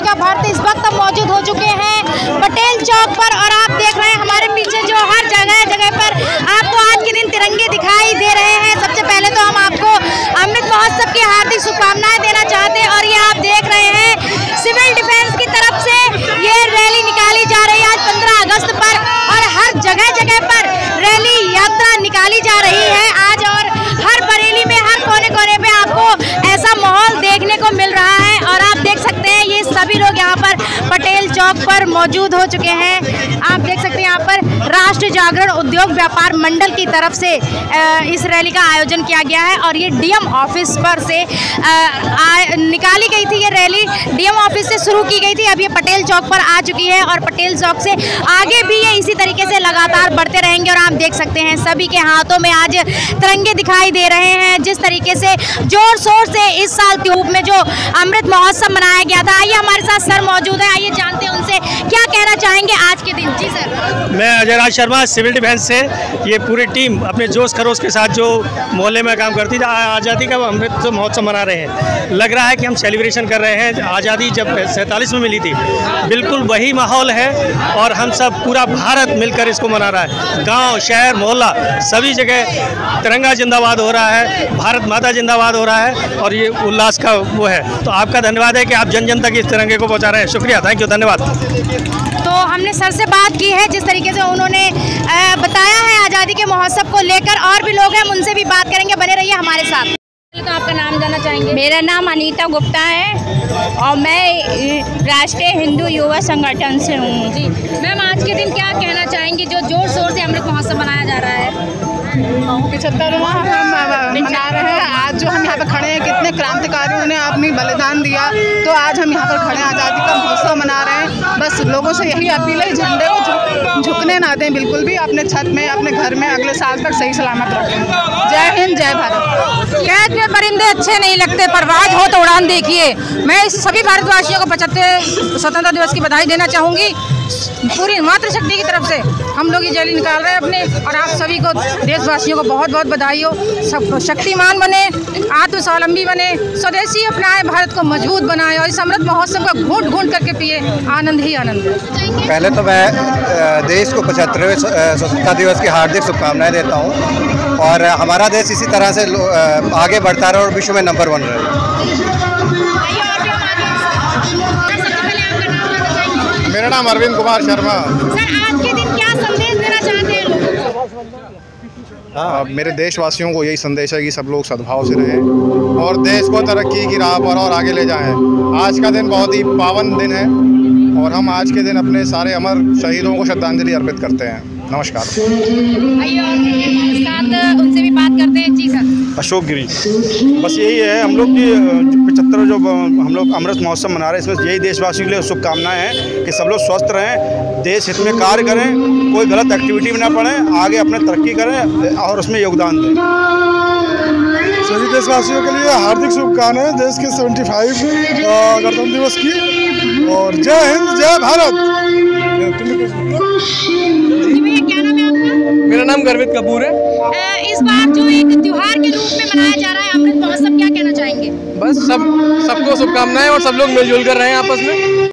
का भारत इस वक्त मौजूद हो चुके हैं पटेल चौक पर और आप देख रहे हैं हमारे पीछे जो हर जगह पर आपको आज के दिन तिरंगे दिखाई दे रहे हैं। सबसे पहले तो हम आपको अमृत महोत्सव की हार्दिक शुभकामनाएं देना चाहते हैं और ये आप देख रहे हैं सिविल डिफेंस की तरफ से ये रैली निकाली जा रही है आज 15 अगस्त पर और हर जगह पर रैली यात्रा निकाली जा रही है आज और हर बरेली में हर कोने पे आपको ऐसा माहौल देखने को मिल रहा है और आप देख सकते हैं ये सभी लोग यहाँ पर पटेल चौक पर मौजूद हो चुके हैं। आप देख सकते हैं यहाँ पर राष्ट्रीय जागरण उद्योग व्यापार मंडल की तरफ से इस रैली का आयोजन किया गया है और ये डीएम ऑफिस पर से निकाली गई थी। ये रैली डीएम ऑफिस से शुरू की गई थी, अब ये पटेल चौक पर आ चुकी है और पटेल चौक से आगे भी ये इसी तरीके से लगातार बढ़ते रहेंगे। और आप देख सकते हैं सभी के हाथों में आज तिरंगे दिखाई दे रहे हैं। जिस तरीके से जोर शोर से इस साल के रूप में जो अमृत महोत्सव मनाया गया था, आइए हमारे साथ सर मौजूद है, आइए जानते हैं उनसे क्या कहना चाहेंगे आज के दिन। जी सर। मैं अजय राज शर्मा सिविल डिफेंस से, ये पूरी टीम अपने जोश खरोश के साथ जो मोहल्ले में काम करती थी आज़ादी का अमृत महोत्सव मना रहे हैं। लग रहा है कि हम सेलिब्रेशन कर रहे हैं आज़ादी जब 47 में मिली थी, बिल्कुल वही माहौल है और हम सब पूरा भारत मिलकर इसको मना रहा है। गांव शहर मोहल्ला सभी जगह तिरंगा जिंदाबाद हो रहा है, भारत माता जिंदाबाद हो रहा है और ये उल्लास का वो है। तो आपका धन्यवाद है कि आप जन जन तक इस तिरंगे को पहुँचा रहे हैं। शुक्रिया, थैंक यू, धन्यवाद। तो हमने सर से बात की है जिस तरीके से उन्होंने बताया है आज़ादी के महोत्सव को लेकर, और भी लोग हैं हम उनसे भी बात करेंगे, बने रहिए हमारे साथ। तो आपका नाम जानना चाहेंगे? मेरा नाम अनीता गुप्ता है और मैं राष्ट्रीय हिंदू युवा संगठन से हूँ। जी मैम, आज के दिन क्या कहना चाहेंगे जो जोर शोर से अमृत महोत्सव मनाया जा रहा है? 75वां हम मना रहे हैं। आज जो हम यहाँ पर खड़े हैं, कितने क्रांतिकारियों ने अपनी बलिदान दिया, तो आज हम यहाँ पर खड़े हैं आज़ादी का महोत्सव मना रहे हैं। बस लोगों से यही अपील है, झंडे को झुकने ना दें बिल्कुल भी, अपने छत में अपने घर में अगले साल तक सही सलामत रखें। जय हिंद, जय भारत। कैद में परिंदे अच्छे नहीं लगते, परवाज हो तो उड़ान देखिए। मैं इस सभी भारतवासियों को 75 स्वतंत्रता दिवस की बधाई देना चाहूँगी। पूरी मातृशक्ति की तरफ से हम लोग ये रैली निकाल रहे हैं अपने, और आप सभी को देशवासियों को बहुत बहुत बधाई हो। सब शक्तिमान बने, आत्मस्वावलंबी बने, स्वदेशी अपनाएं, भारत को मजबूत बनाएं और इस अमृत महोत्सव का घूंट घूंट करके पिए। आनंद ही आनंद है। पहले तो मैं देश को 75वें स्वतंत्रता दिवस की हार्दिक शुभकामनाएं देता हूं और हमारा देश इसी तरह से आगे बढ़ता रहे और विश्व में नंबर 1 रहे। मेरा नाम अरविंद कुमार शर्मा। सर, आज के दिन क्या संदेश देना चाहते हैं लोगों को? मेरे देशवासियों को यही संदेश है कि सब लोग सद्भाव से रहें और देश को तरक्की की राह पर और आगे ले जाएं। आज का दिन बहुत ही पावन दिन है और हम आज के दिन अपने सारे अमर शहीदों को श्रद्धांजलि अर्पित करते हैं। नमस्कार। आइए और साथ उनसे भी बात करते हैं। जी सर। अशोक गिरी। बस यही है हम लोग की 75 जो हम लोग अमृत महोत्सव मना रहे हैं, इसमें यही देशवासियों के लिए शुभकामनाएं हैं कि सब लोग स्वस्थ रहें, देश हित में कार्य करें, कोई गलत एक्टिविटी में ना पड़ें, आगे अपने तरक्की करें और उसमें योगदान दें। सभी देशवासियों के लिए हार्दिक शुभकामनाएं देश के 75 गणतंत्र दिवस की और जय हिंद, जय भारत। क्या नाम है आपका? मेरा नाम गर्वित कपूर है। इस बार जो एक त्योहार के रूप में मनाया जा रहा है अमृत महोत्सव, क्या कहना चाहेंगे? बस सबको शुभकामनाएं और सब लोग मिलजुल कर रहे हैं आपस में।